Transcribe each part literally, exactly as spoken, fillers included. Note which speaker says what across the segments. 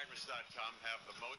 Speaker 1: Drivers dot com have the most.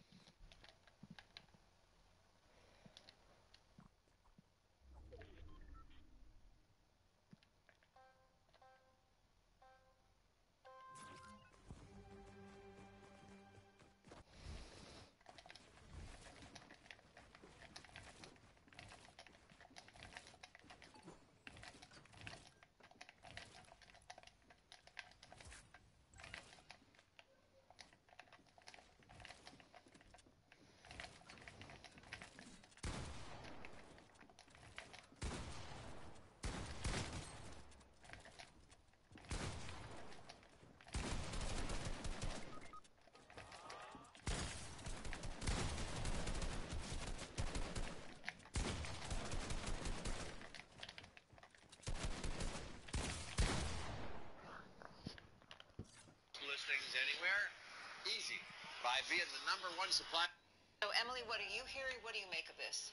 Speaker 1: Listings anywhere? Easy. By being the number one supplier.
Speaker 2: So, Emily, what do you hear? What do you make of this?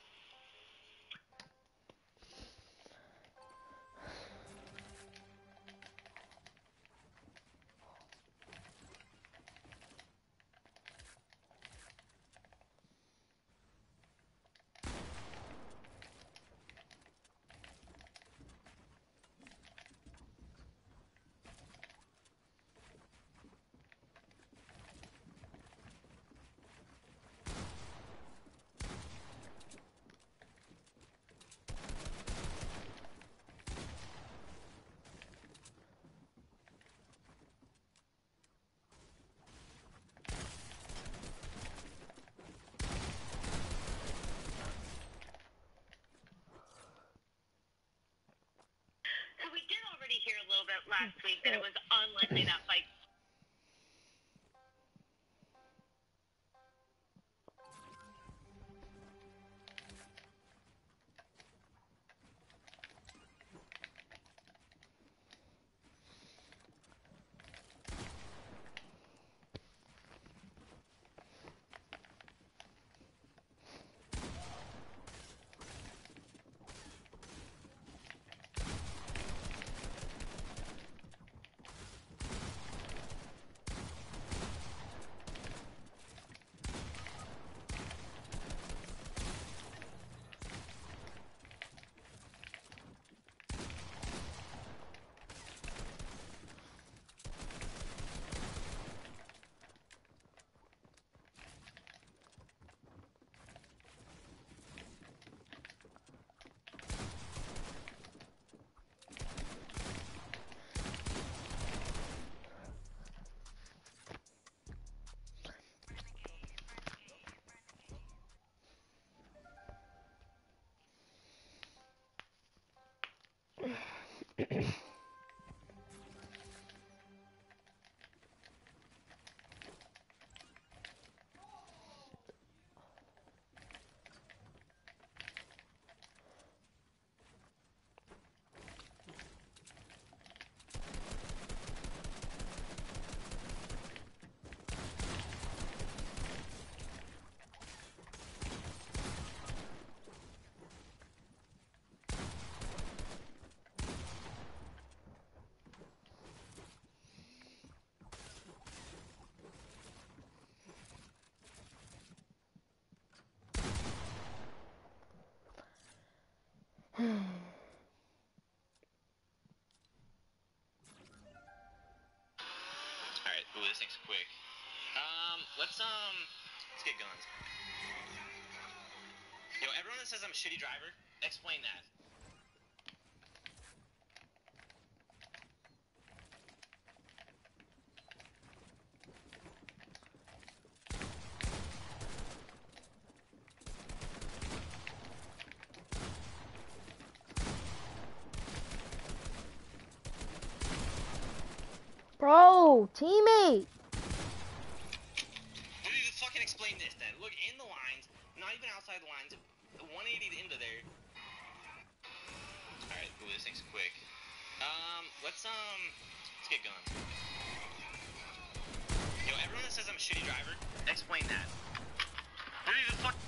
Speaker 3: So we did already hear a little bit last week that it was unlikely that fight.
Speaker 4: Alright, ooh, this thing's quick. Um, let's, um, let's get guns. Yo, everyone that says I'm a shitty driver, explain that.
Speaker 5: Bro, teammate.
Speaker 4: Dude, you fucking explain this then. Look, in the lines, not even outside the lines, one eighty into there. Alright, ooh, this thing's quick. Um, let's, um, let's get guns. Yo, everyone that says I'm a shitty driver, explain that. Dude, you fuck.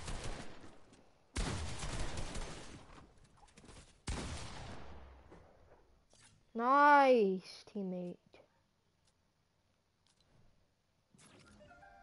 Speaker 5: Nice, teammate.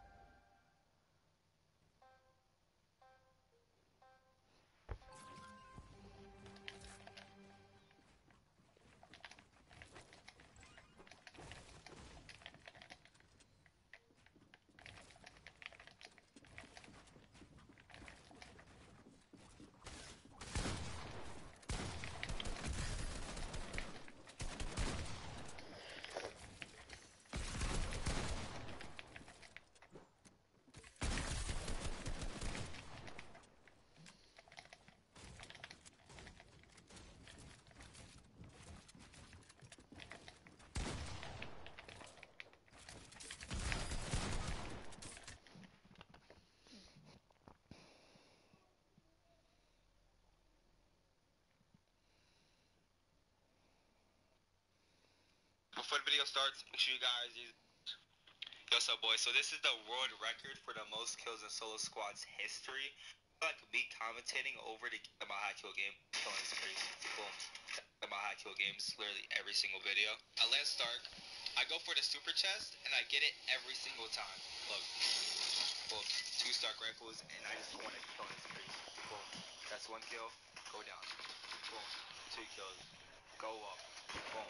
Speaker 6: video starts, make sure you guys use... Yo, so boys, so this is the world record for the most kills in solo squad's history. I like me commentating over the Yamaha kill game. Killing spree. Boom. Yamaha kill games, literally every single video. I land Stark, I go for the super chest, and I get it every single time. Look. Boom. Two Stark rifles, and I just want to kill this spree. Boom. That's one kill. Go down. Boom. Two kills. Go up. Boom.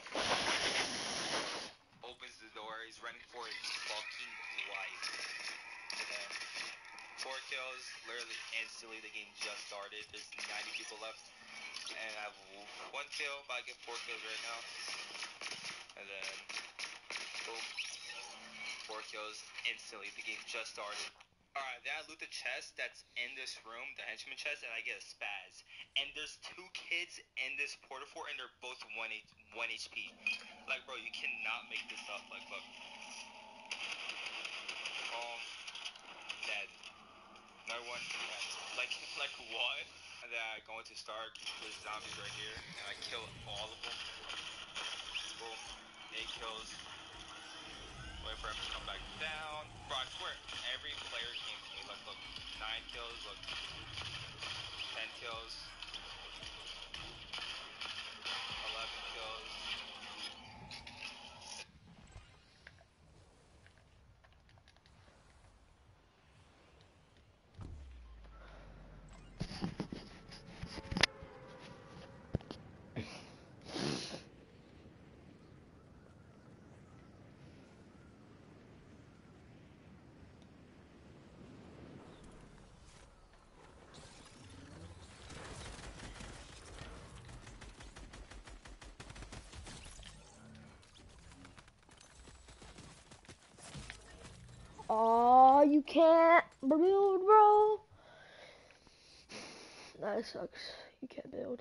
Speaker 6: Opens the door. He's running for his fucking life. And four kills. Literally instantly. The game just started. There's ninety people left. And I have one kill. But I get four kills right now. And then boom. Four kills instantly. The game just started. Alright, then I loot the chest that's in this room, the henchman chest, and I get a spaz. And there's two kids in this porta fort, and they're both one H P. Like, bro, you cannot make this up. Like, look. Boom. Dead. Another one. Dead. Like, like what? And then I go into Stark. There's zombies right here, and I kill all of them. Boom. Eight kills. Wait for him to come back down. Bro, I swear, every player came to me. Like, look, nine kills, look, ten kills, eleven kills.
Speaker 5: Oh, you can't build, bro. That sucks. You can't build.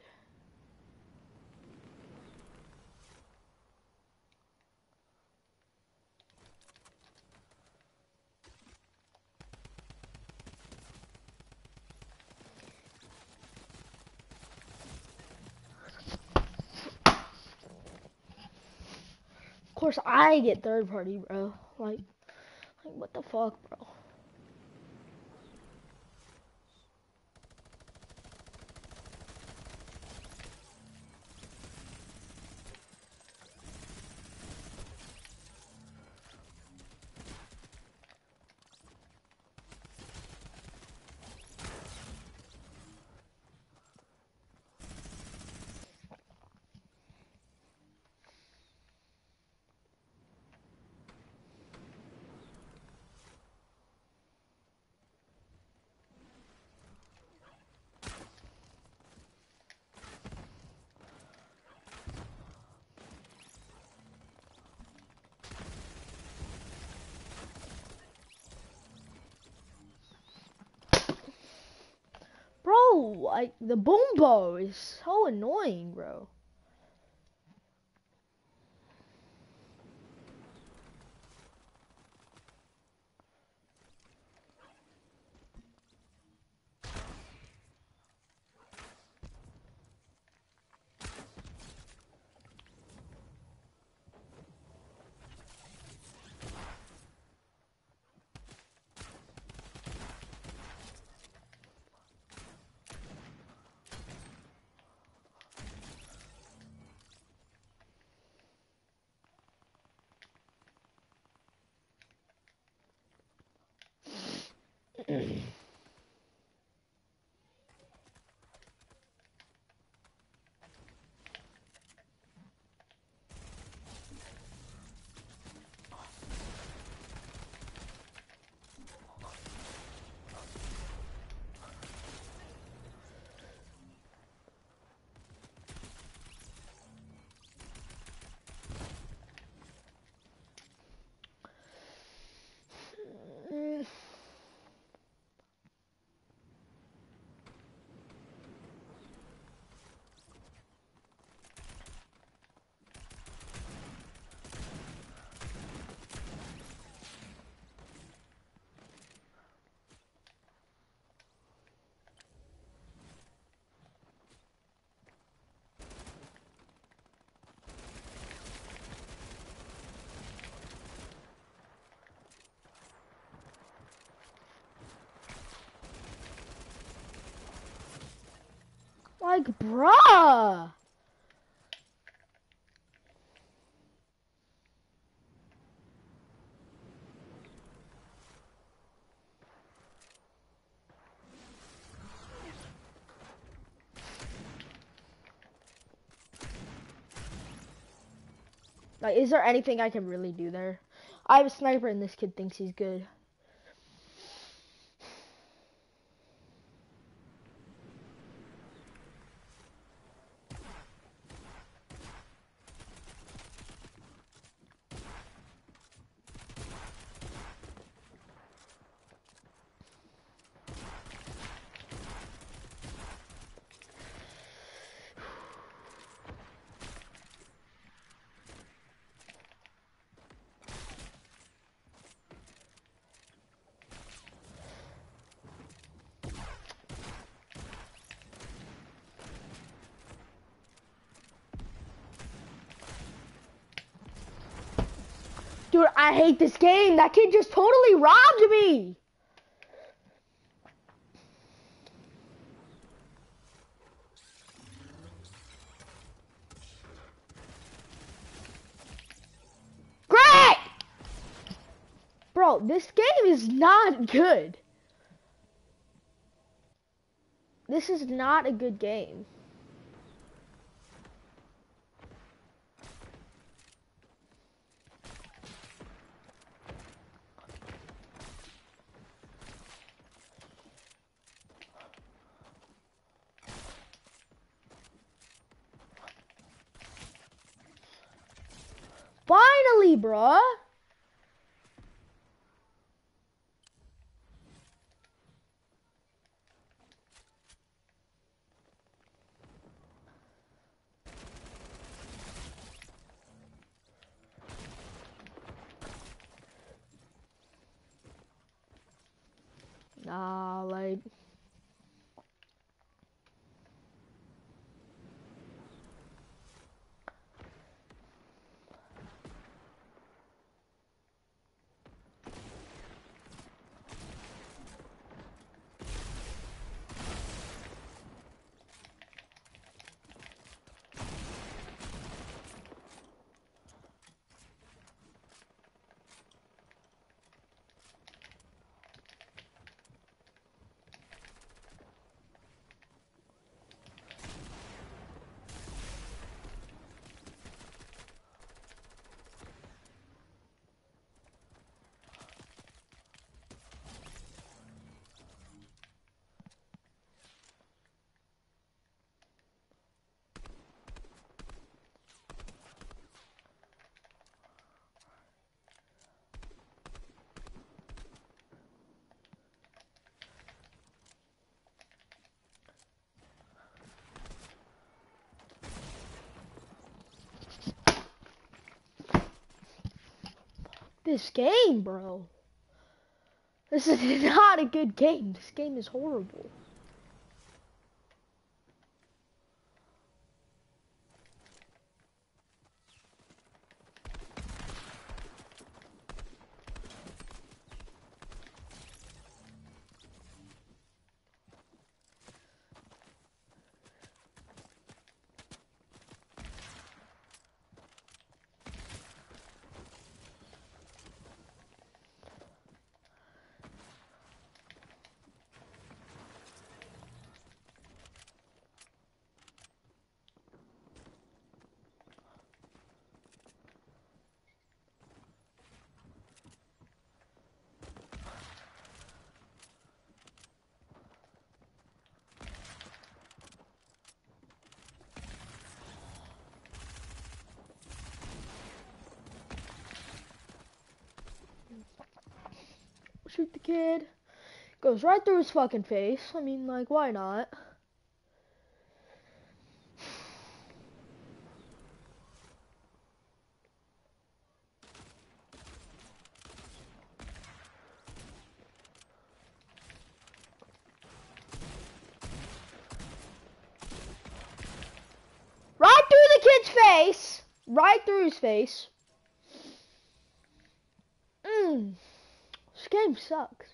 Speaker 5: Of course, I get third party, bro. Like, like what the fuck, bro? Bro, like, the boom bow is so annoying, bro. Like, bruh. Like, is there anything I can really do there? I have a sniper and this kid thinks he's good. Dude, I hate this game. That kid just totally robbed me. Great! Bro, this game is not good. This is not a good game. Finally, bruh. Nah, like... This game, bro. This is not a good game. This game is horrible. Shoot the kid. Goes right through his fucking face. I mean, like, why not? Right through the kid's face. Right through his face. Mmm. This game sucks.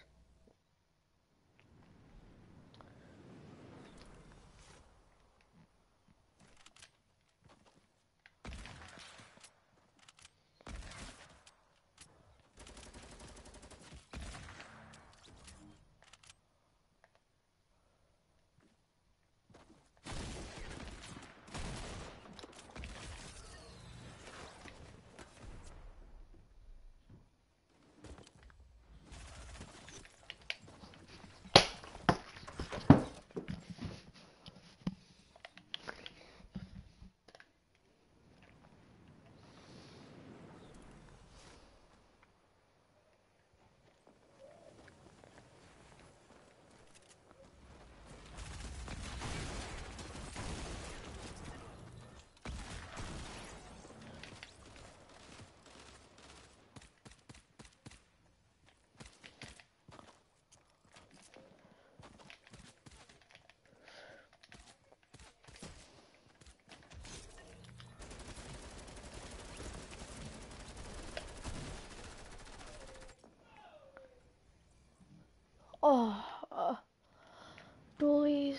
Speaker 5: Oh, uh, dualies.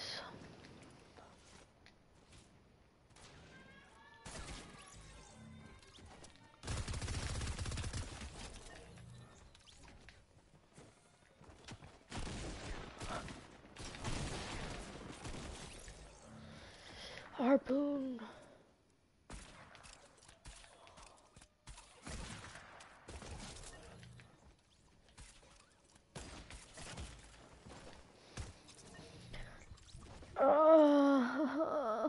Speaker 5: Harpoon. Uh,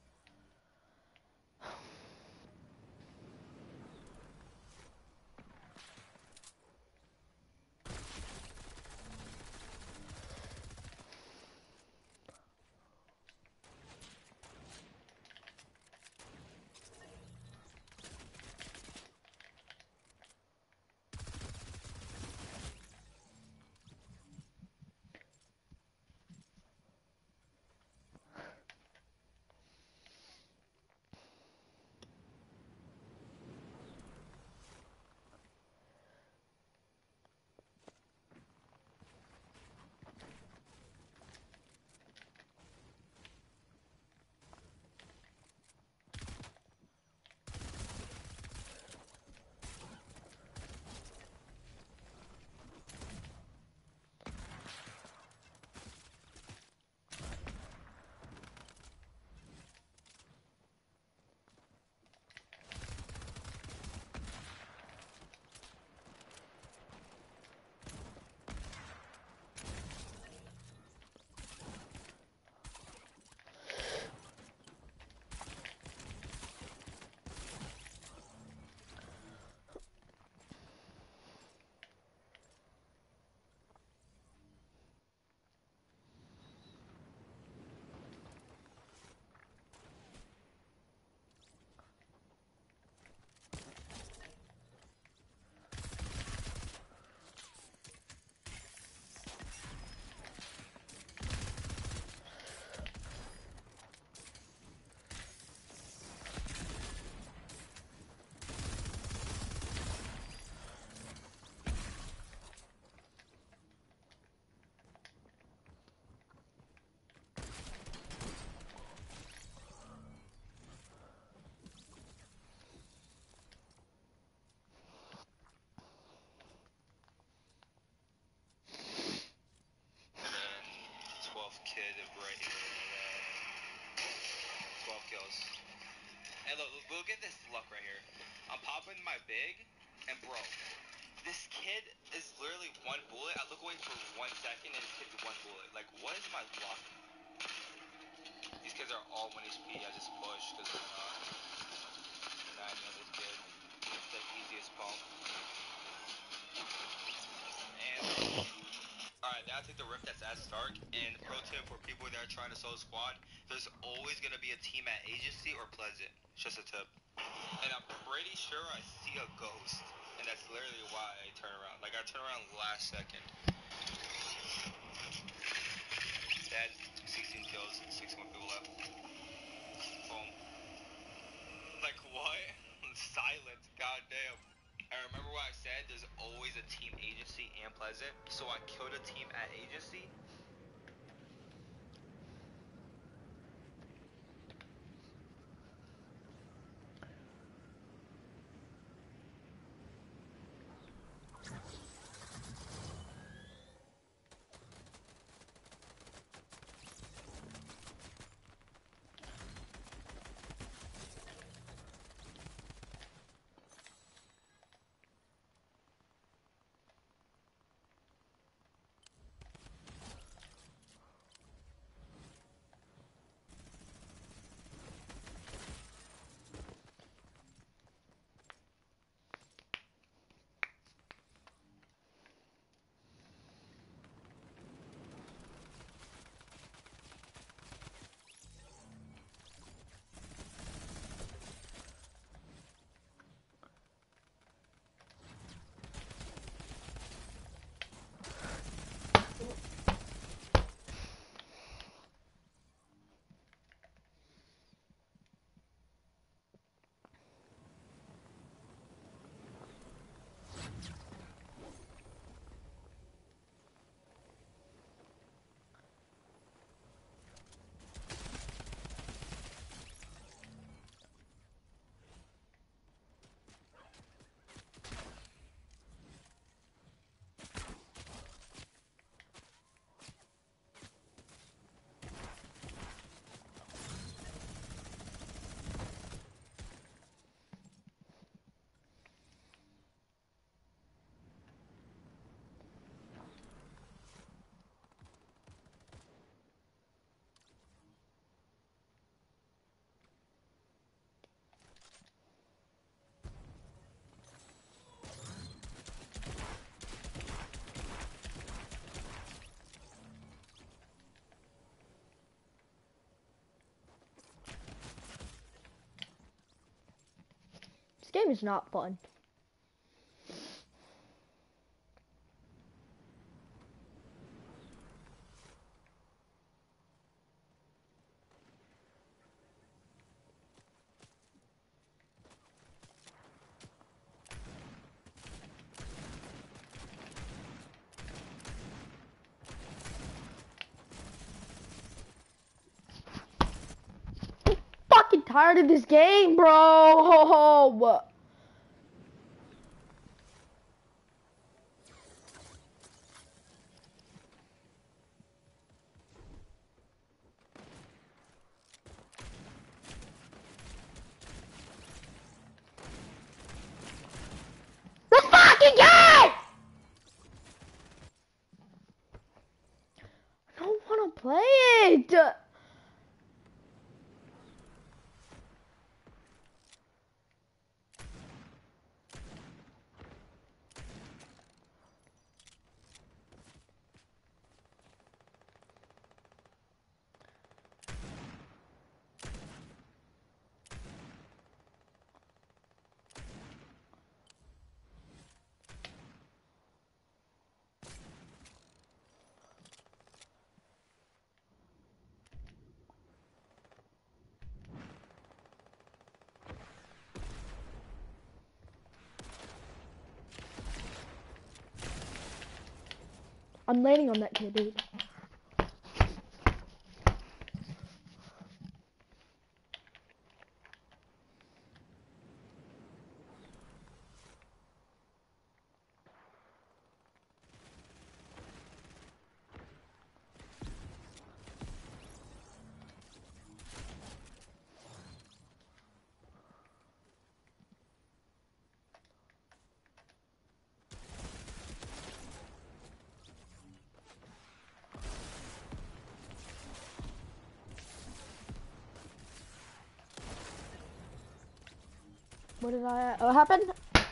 Speaker 6: twelfth kid right here. Uh, twelve kills. And look, look at this luck right here. I'm popping my big, and bro, this kid is literally one bullet. I look away for one second, and this kid's one bullet. Like, what is my luck? These kids are all one H P. I just push because they're not. And I know this kid. It's the easiest pump. And alright, now take the rift that's at Stark. And pro tip for people that are trying to solo squad, there's always gonna be a team at Agency or Pleasant. It's just a tip. And I'm pretty sure I see a ghost. And that's literally why I turn around. Like, I turn around last second. That sixteen kills, sixty-one people left. Boom. Like, what? Silence, goddamn. I remember what I said, there's always a team Agency and Pleasant. So I killed a team at Agency.
Speaker 5: game is not fun. Fucking tired of this game, bro. The fucking game! I don't want to play it. I'm landing on that kid, dude. What did I? What happened?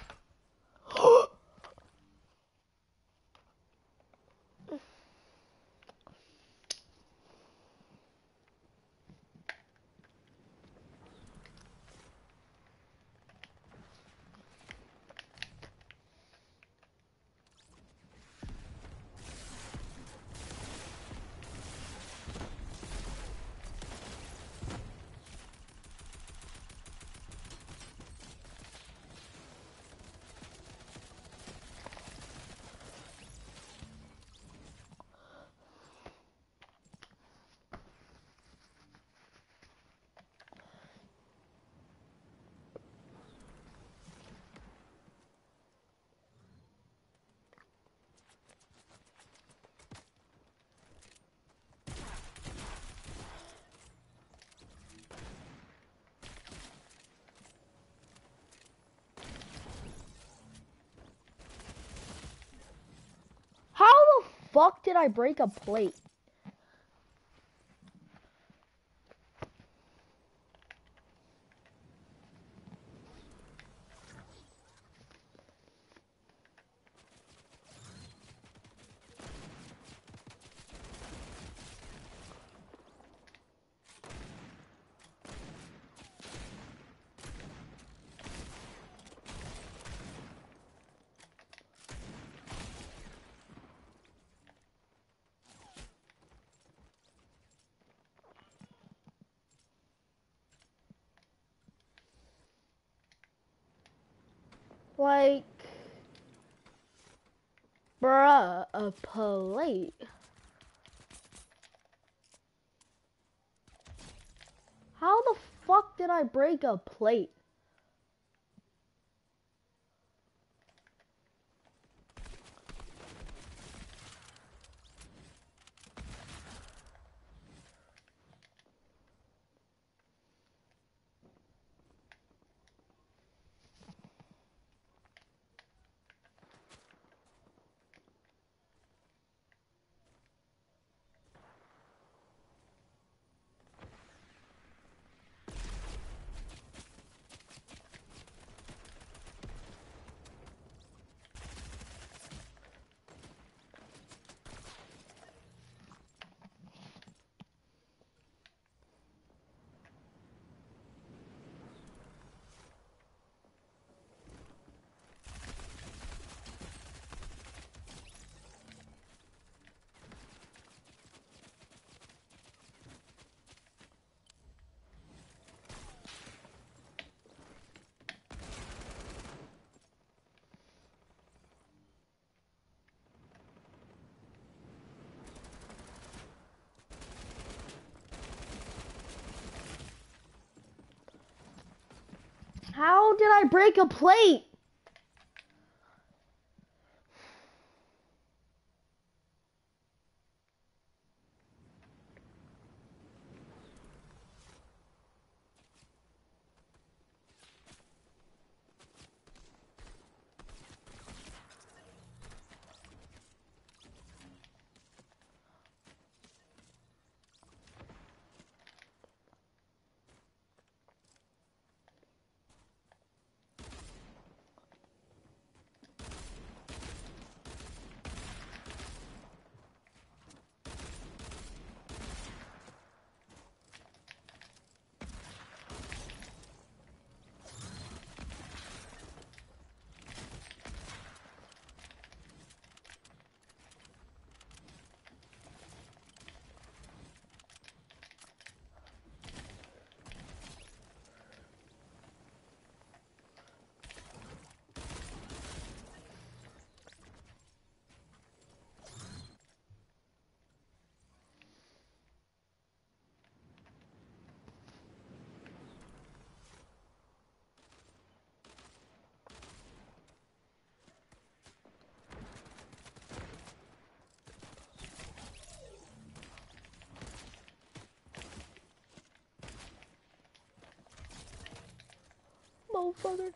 Speaker 5: How the fuck did I break a plate? Like, bruh, a plate. How the fuck did I break a plate? How did I break a plate? Motherfucker.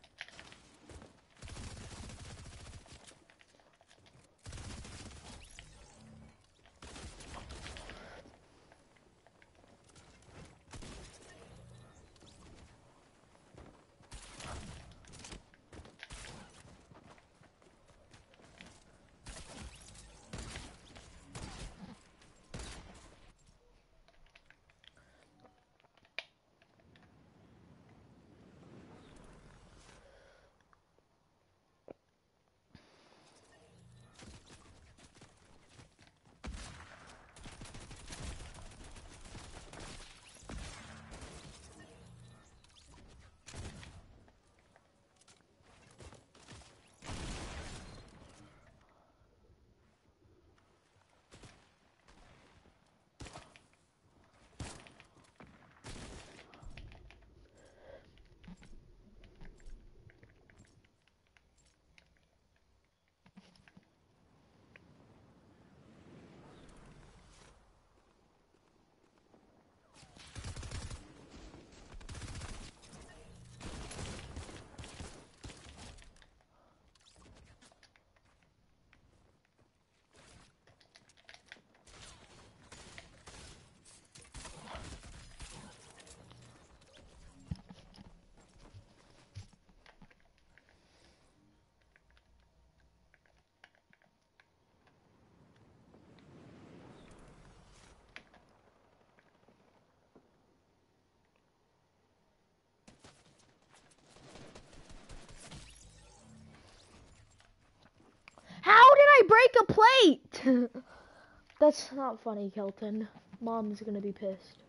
Speaker 5: How did I break a plate? That's not funny, Kelton. Mom's gonna be pissed.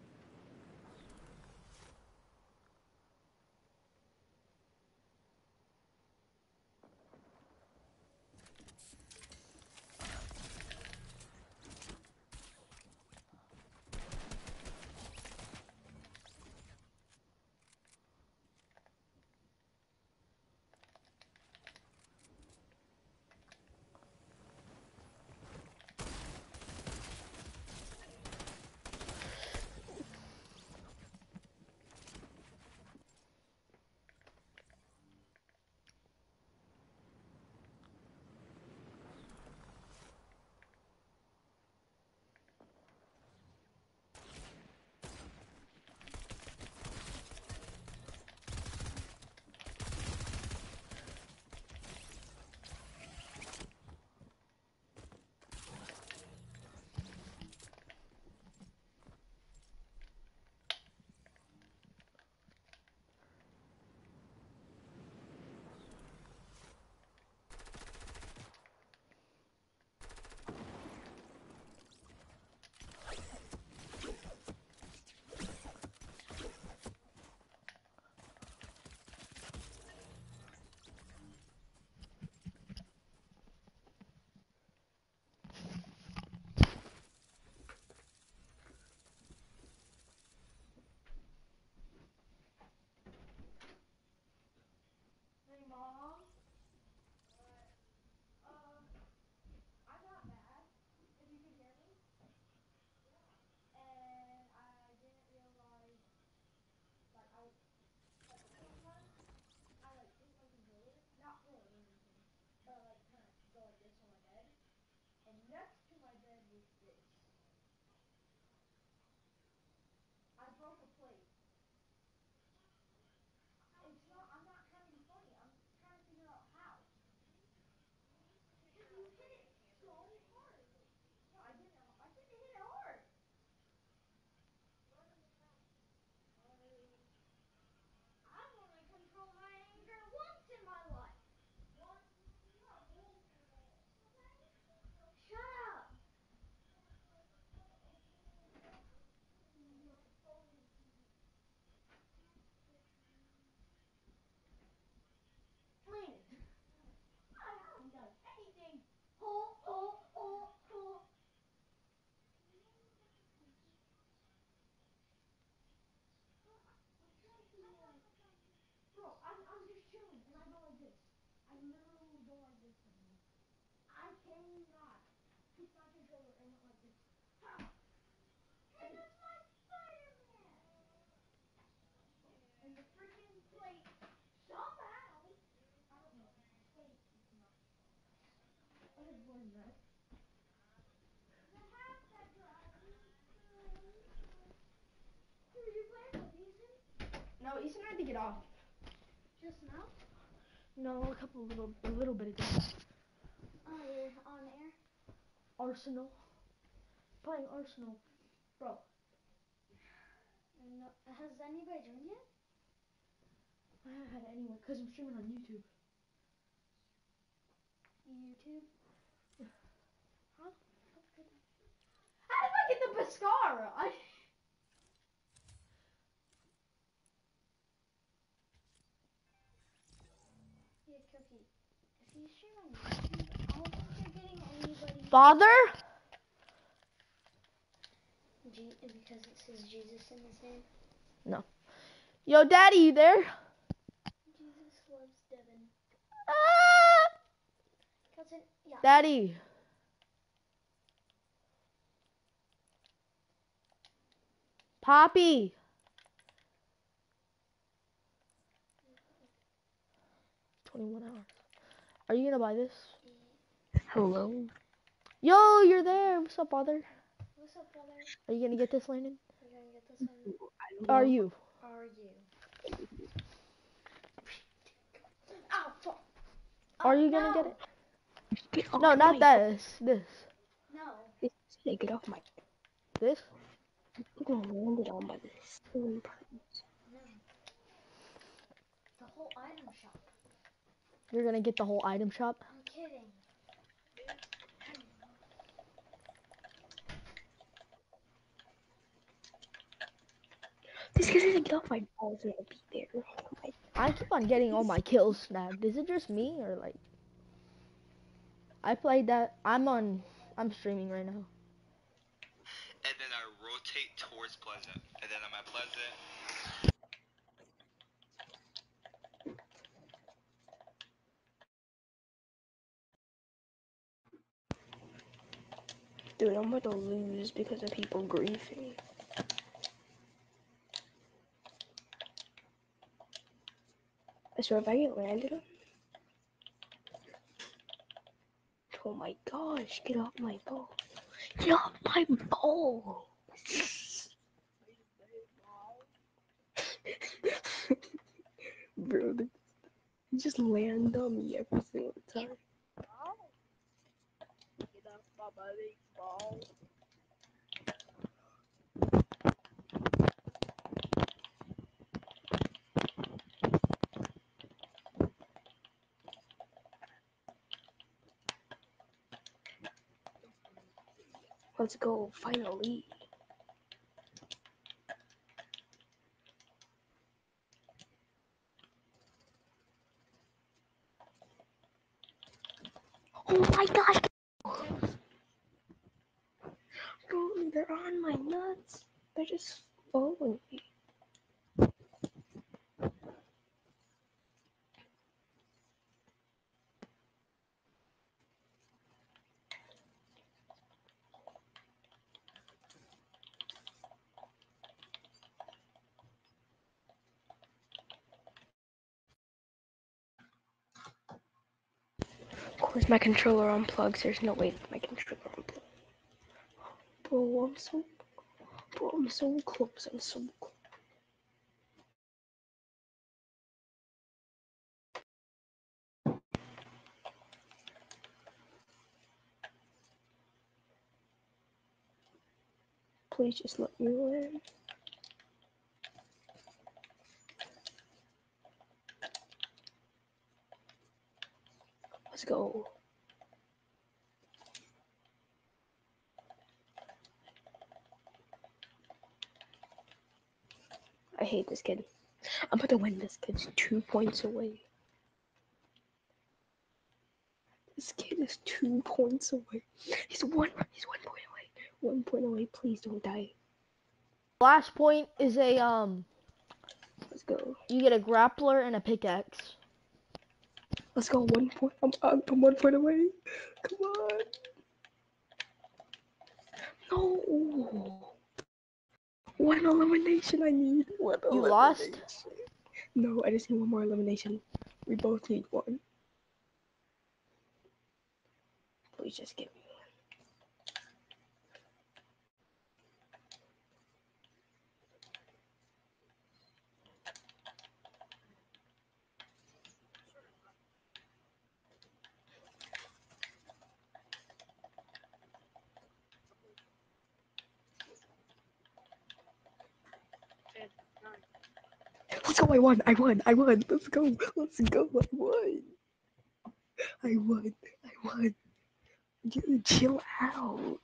Speaker 5: No, Ethan had to get off.
Speaker 7: Just now?
Speaker 5: No, a couple little, a little bit ago.
Speaker 7: Oh, you're on air?
Speaker 5: Arsenal. Playing Arsenal. Bro.
Speaker 7: No, has anybody joined yet?
Speaker 5: I haven't had anyone, because I'm streaming on YouTube.
Speaker 7: YouTube?
Speaker 5: Huh? How did I get the Pescara? I...
Speaker 7: Yeah, Cookie. If you stream on YouTube, I don't think you're getting anybody.
Speaker 5: Father?
Speaker 7: G- because it says Jesus in his name.
Speaker 5: No. Yo, Daddy, you there?
Speaker 7: Jesus loves Devin.
Speaker 5: Ah!
Speaker 7: Cousin, yeah.
Speaker 5: Daddy. Poppy. twenty-one hours. Are you gonna buy this?
Speaker 8: Hello.
Speaker 5: Yo, you're there. What's up, father?
Speaker 7: What's up, brother?
Speaker 5: Are you gonna get this, Landon?
Speaker 7: We're gonna get this one.
Speaker 5: Are you?
Speaker 7: Are you? Oh, fuck.
Speaker 5: Are
Speaker 7: Oh,
Speaker 5: you gonna
Speaker 7: no.
Speaker 5: get it?
Speaker 8: Get off
Speaker 5: No, not
Speaker 8: my
Speaker 5: this. This.
Speaker 7: No.
Speaker 8: This, yeah, get off my.
Speaker 5: This?
Speaker 8: I'm gonna land it on by the stone.
Speaker 7: No. The whole item shop.
Speaker 5: You're gonna get the whole item shop?
Speaker 7: I'm kidding.
Speaker 8: This guy doesn't get off my balls and I'll be there. Oh my.
Speaker 5: I keep on getting all my kills snagged. Is it just me or like? I played that. I'm on. I'm streaming right now.
Speaker 6: And then I rotate towards Pleasant. And then I'm at Pleasant.
Speaker 8: Dude, I'm about to lose because of people griefing. I swear if I get landed on. Oh my gosh, get off my ball. Get off my ball! Bro, you just land on me every single time. Get off my buddy's ball. Let's go, finally. Oh my gosh! Bro, they're on my nuts. They're just following me. Of course, my controller unplugs. There's no way that my controller unplugs. Bro, I'm so, bro, I'm so close. I'm so close. Please just let me win. Let's go. I hate this kid. I'm about to win. This kid's two points away. This kid is two points away. He's one. He's one point away. One point away. Please don't die.
Speaker 5: Last point is a um.
Speaker 8: Let's go.
Speaker 5: You get a grappler and a pickaxe.
Speaker 8: Let's go. One point. I'm, I'm, I'm one point away. Come on. No. One elimination I need. One
Speaker 5: You
Speaker 8: elimination.
Speaker 5: lost?
Speaker 8: No, I just need one more elimination. We both need one. Please just give me one. Let's go, I won, I won, I won. Let's go, let's go, I won. I won, I won. Dude, chill out.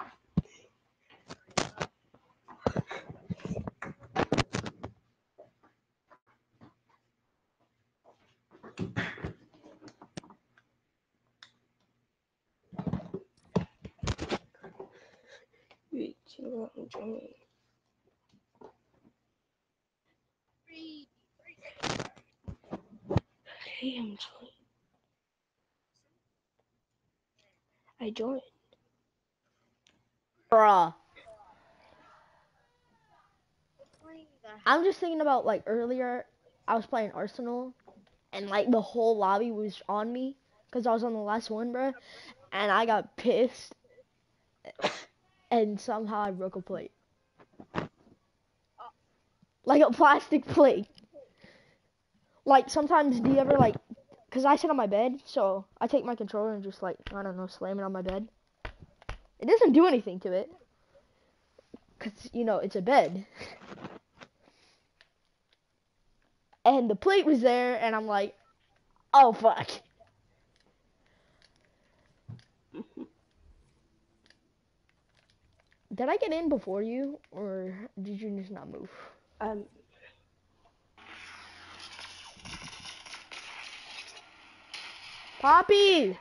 Speaker 8: Dude, chill out, I'm joining. Hey, I'm joining. I joined.
Speaker 5: Bruh. I'm just thinking about like earlier, I was playing Arsenal, and like the whole lobby was on me because I was on the last one, bruh, and I got pissed, and somehow I broke a plate, like a plastic plate. Like sometimes, do you ever like, cause I sit on my bed, so I take my controller and just like I don't know, slam it on my bed. It doesn't do anything to it, cause you know it's a bed. And the plate was there, and I'm like, oh fuck. Did I get in before you, or did you just not move?
Speaker 8: Um,
Speaker 5: Poppy!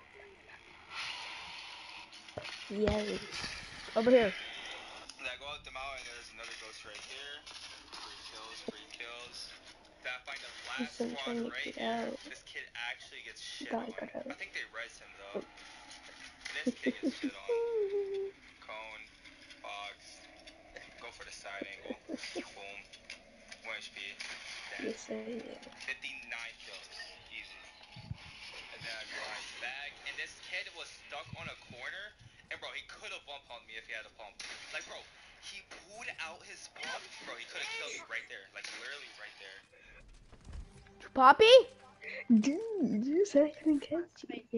Speaker 8: yes.
Speaker 5: Over here.
Speaker 6: And I go up the mountain, there's another ghost right here. Free kills, free kills. Then I find the last
Speaker 8: Listen,
Speaker 6: squad
Speaker 8: trying to
Speaker 6: right
Speaker 8: get
Speaker 6: here.
Speaker 8: out.
Speaker 6: This kid actually gets shit
Speaker 8: Got
Speaker 6: on.
Speaker 8: it, got it.
Speaker 6: I think they res him though. This kid gets shit on. Cone, box, go for the side angle. Boom. one H P. Dead.
Speaker 8: Yes, I am.
Speaker 6: fifty-nine kills. Easy. And then I grind back. And this kid was stuck on a corner. And bro, he could have bump pumped me if he had a pump. Like bro, he pulled out his pump. Bro, he could have killed me right there. Like literally right there.
Speaker 5: Poppy?
Speaker 8: Dude, you said I couldn't catch you.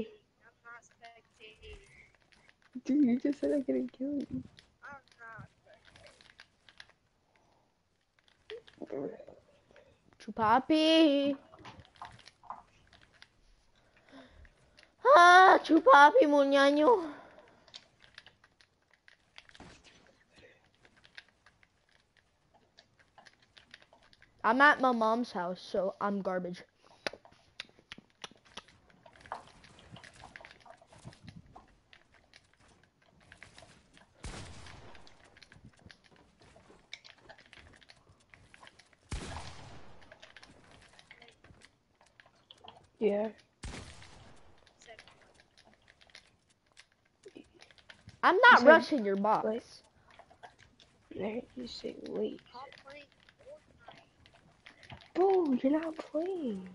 Speaker 8: Dude, you just said I couldn't kill you.
Speaker 5: Chupapi. Ah, Chupapi Munyanyo. I'm at my mom's house, so I'm garbage.
Speaker 8: Yeah.
Speaker 5: I'm not
Speaker 8: said-
Speaker 5: rushing your box.
Speaker 8: Wait. There, you say wait. Bro, you're not playing.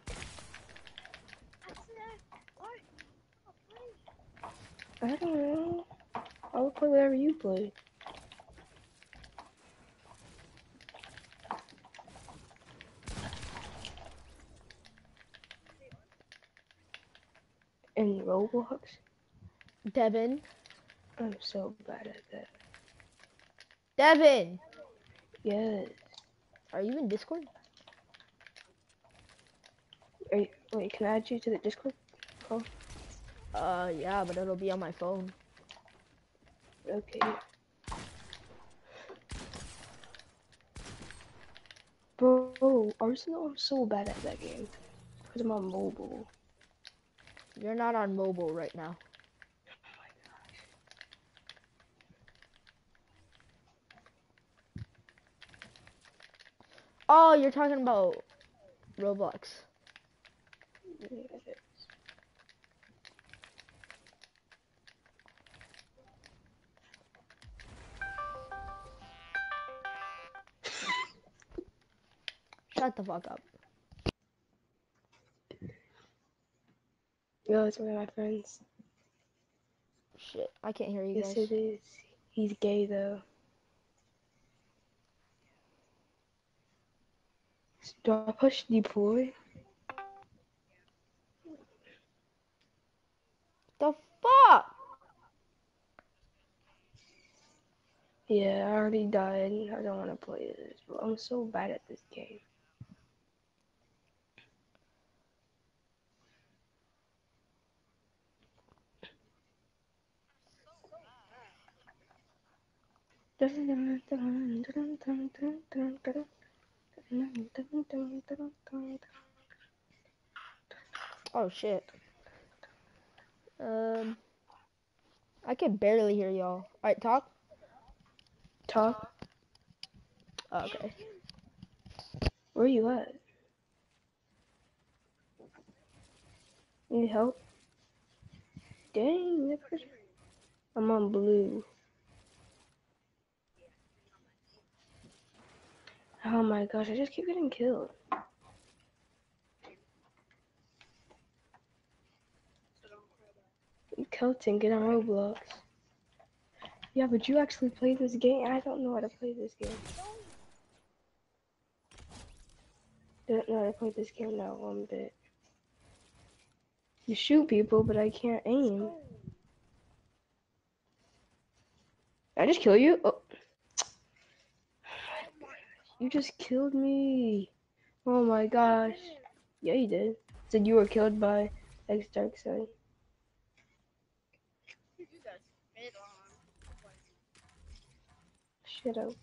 Speaker 8: I don't know. I will play whatever you play. In Roblox?
Speaker 5: Devin.
Speaker 8: I'm so bad at that.
Speaker 5: Devin.
Speaker 8: Yes.
Speaker 5: Are you in Discord?
Speaker 8: Are you, wait, can I add you to the Discord? Oh,
Speaker 5: Uh, yeah, but it'll be on my phone.
Speaker 8: okay. Bro, Arsenal, I'm so bad at that game. Because I'm on mobile.
Speaker 5: You're not on mobile right now. Oh, you're talking about Roblox.
Speaker 8: Yes.
Speaker 5: Shut the fuck up.
Speaker 8: Yo, it's one of my friends.
Speaker 5: Shit, I can't hear you
Speaker 8: Yes,
Speaker 5: guys.
Speaker 8: it is. He's gay though. Do I push deploy?
Speaker 5: The fuck?
Speaker 8: Yeah, I already died. I don't want to play this, but I'm so bad at this game.
Speaker 5: Oh shit. Um, I can barely hear y'all. Alright, talk.
Speaker 8: Talk.
Speaker 5: Oh, okay.
Speaker 8: Where you at? Need help? Dang, that person. I'm on blue. Oh my gosh, I just keep getting killed. Kelton, get on Roblox. Yeah, but you actually play this game? I don't know how to play this game. Don't know how to play this game now one bit. You shoot people, but I can't aim. Did I just kill you? Oh. You just killed me. Oh my gosh. Yeah, you did. Said you were killed by X Dark Side. Shut up.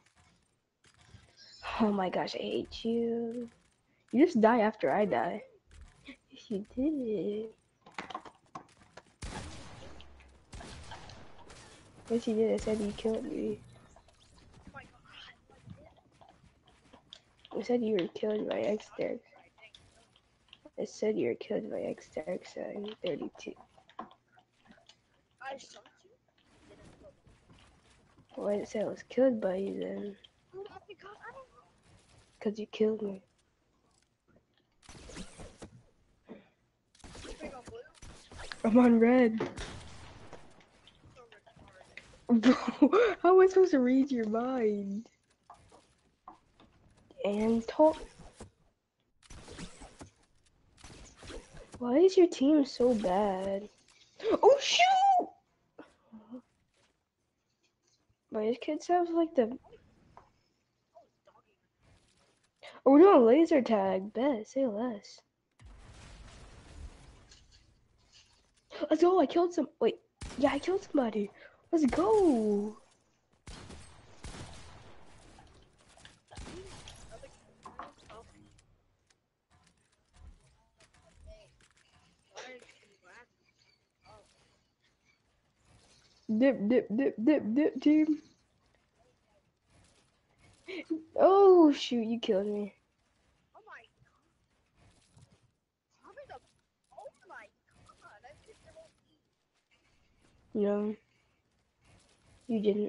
Speaker 8: Oh my gosh, I hate you. You just die after I die. Yes, you did. Yes, you did. I said you killed me. I said you were killed by X Dark. I said you were killed by X Dark Side thirty-two. Why did it say I was killed by you then? Because you killed me. I'm on red. Bro, how am I supposed to read your mind? And talk. Why is your team so bad? Oh shoot! But his kid sounds like the. Oh, we're doing laser tag. Bet, say less. Let's go. I killed some. Wait. Yeah, I killed somebody. Let's go. Dip, dip, dip, dip, dip, team. Oh, shoot, you killed me. No. You didn't.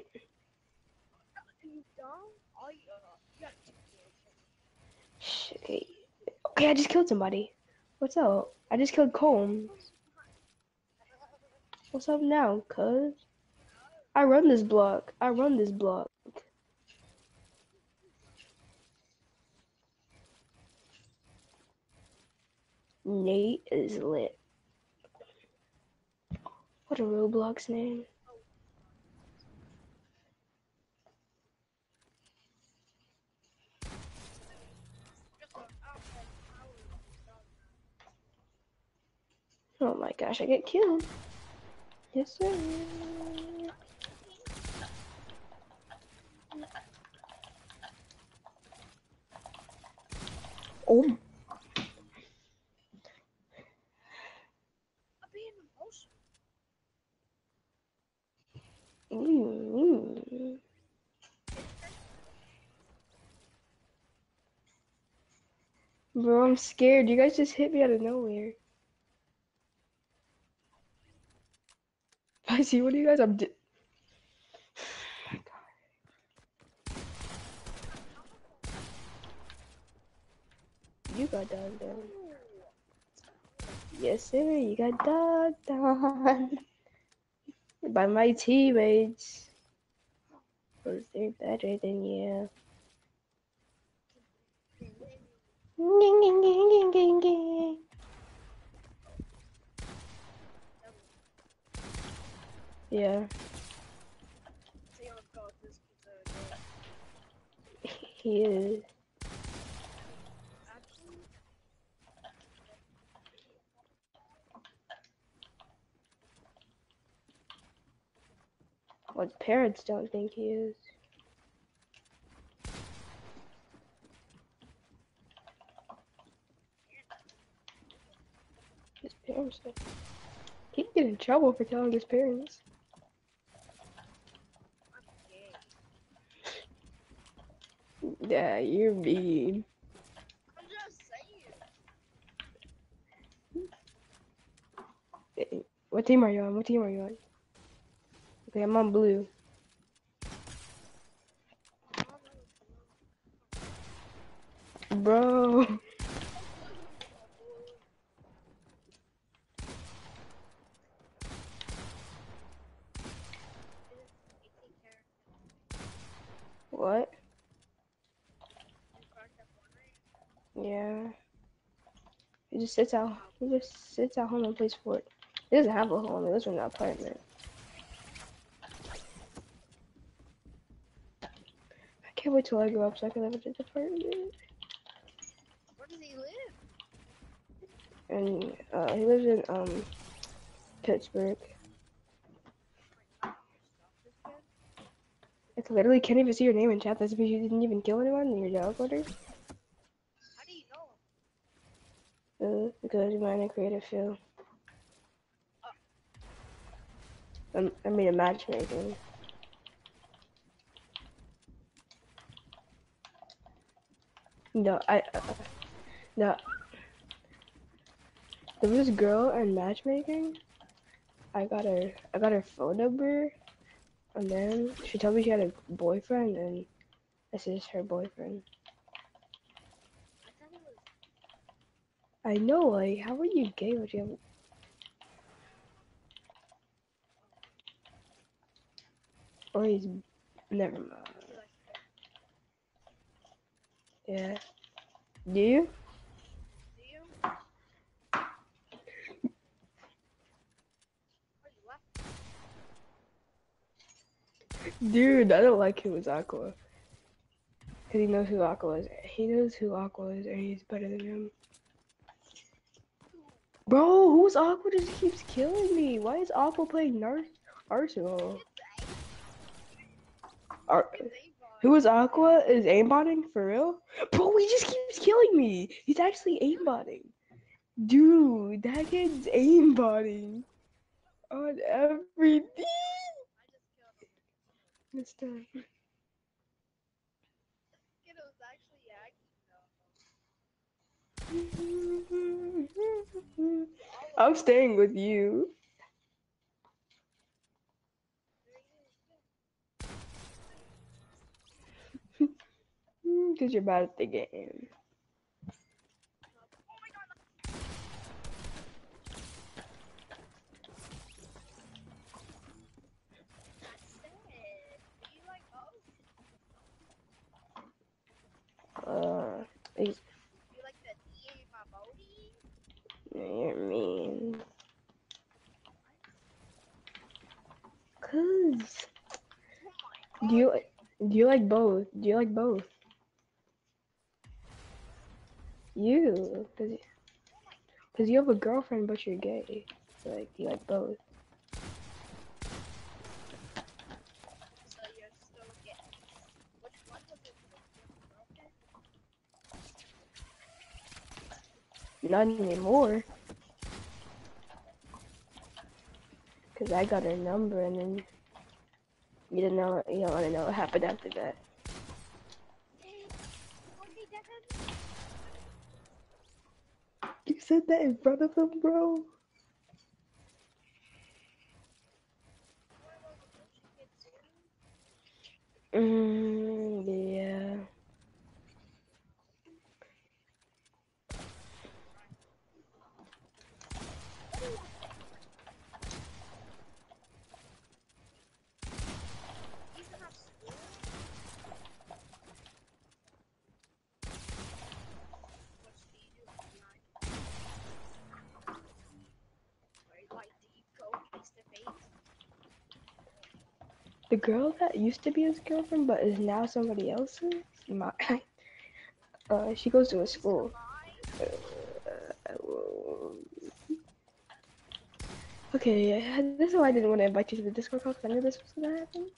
Speaker 8: Shh, okay. Okay, I just killed somebody. What's up? I just killed Combs. What's up now, cuz? I run this block. I run this block. Nate is lit. What a Roblox name. Oh my gosh, I get killed. Yes, sir. Oh. Mm-hmm. Bro, I'm scared. You guys just hit me out of nowhere. I see. What do you guys? I'm. Di oh my god. got dogged on. Yes, sir, you got dogged on by my teammates. Cause they're better than you. Ging, ging, ging, ging, ging, ging. Yeah. He is. Well, his parents don't think he is. His parents don't. He'd get in trouble for telling his parents. Yeah, you're mean.
Speaker 7: I'm just saying.
Speaker 8: Eh, What team are you on? What team are you on? Okay, I'm on blue. Bro. What? Yeah. He just sits out. He just sits at home and plays Fort. He doesn't have a home. He lives in an apartment. I can't wait till I grow up so I can live in an apartment.
Speaker 7: Where does he live?
Speaker 8: And uh, he lives in um Pittsburgh. I literally can't even see your name in chat. That's because you didn't even kill anyone in your dog order.
Speaker 7: How do you know?
Speaker 8: Uh, because you might have creative feel. I, I made a matchmaking. No, I. Uh, no. There was this girl in matchmaking. I got her. I got her phone number, and then she told me she had a boyfriend, and this is her boyfriend.
Speaker 7: I thought it was.
Speaker 8: I know, like, how are you gay? Would you have? Or he's. Never mind. Yeah. Do you?
Speaker 7: Do you? Why you laughing?
Speaker 8: Dude, I don't like him as Aqua. Cause he knows who Aqua is. He knows who Aqua is, and he's better than him. Bro, who's Aqua just keeps killing me? Why is Aqua playing Nar Arsenal? Ar who is Aqua? Is aimbotting for real? Bro, he just keeps killing me. He's actually aimbotting. Dude, that kid's aimbotting on everything. This time.
Speaker 7: Kid was actually acting.
Speaker 8: I'm staying with you. Because you're bad at the game. Uh, he's,
Speaker 7: You like the D A my body?
Speaker 8: you're mean. Cause do you do you like both? Do you like both? You, cause you, cause you have a girlfriend, but you're gay. So like you like both.
Speaker 7: So you're still gay. Which one was it?
Speaker 8: Not anymore. Cause I got her number, and then you don't know. You don't want to know what happened after that. You said that in front of him, bro. Mm, yeah. The girl that used to be his girlfriend but is now somebody else's. My, uh, she goes to a school. Uh, okay, this is why I didn't want to invite you to the Discord call, because I knew this was gonna happen.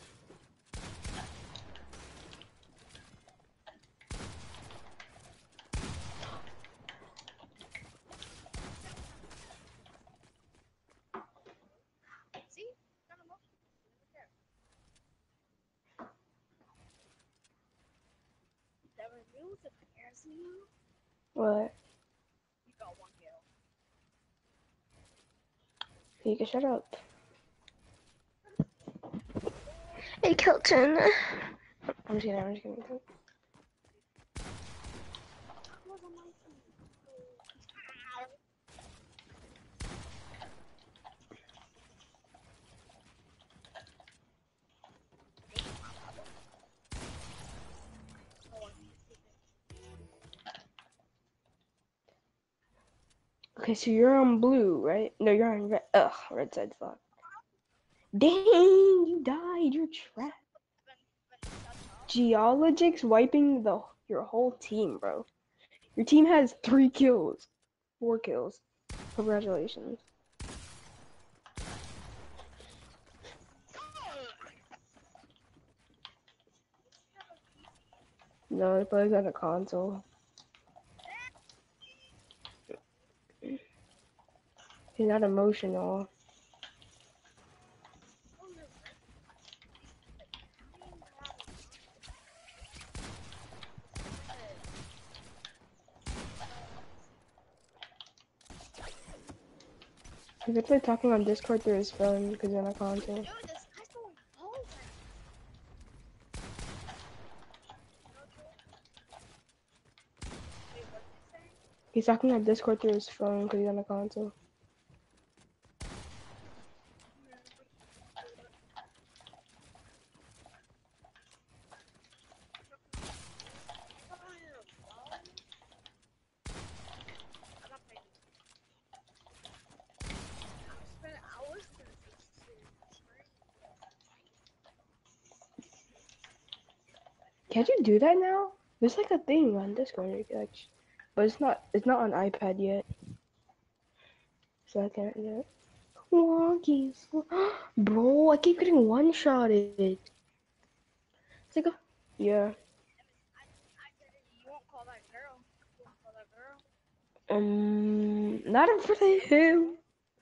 Speaker 8: What? You can shut up. Hey, Kelton. I'm just kidding, I'm just kidding. Okay, so you're on blue, right? No, you're on red. Ugh, red side's locked. Dang, you died. You're trapped. Geologic's wiping the your whole team, bro. Your team has three kills. Four kills. Congratulations. No, he plays on a console. He's not emotional. He's literally talking on Discord through his phone because he's on a console. He's talking on Discord through his phone because he's on a console. Can't you do that now? There's like a thing on Discord, you can, like, but it's not. It's not on iPad yet, so I can't do it. Wonkies, bro! I keep getting one shotted. It's like a, yeah. Um, not in front of him.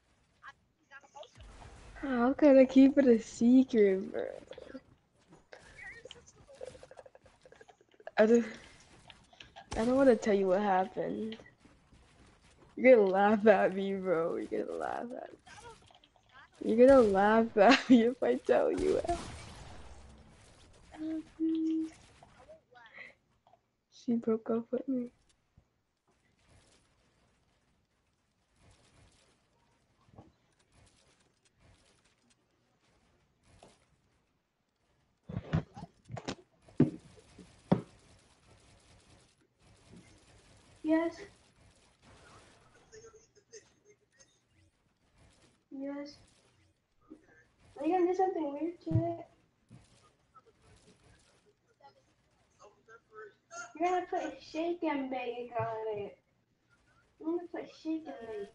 Speaker 8: How can I keep it a secret, bro? I don't. I don't want to tell you what happened. You're gonna laugh at me, bro. You're gonna laugh at me. You're gonna laugh at me if I tell you what happened. She broke up with me. Yes. Yes. Are you gonna do something weird to it? You're gonna put shake and bake on it. I'm gonna put shake and bake.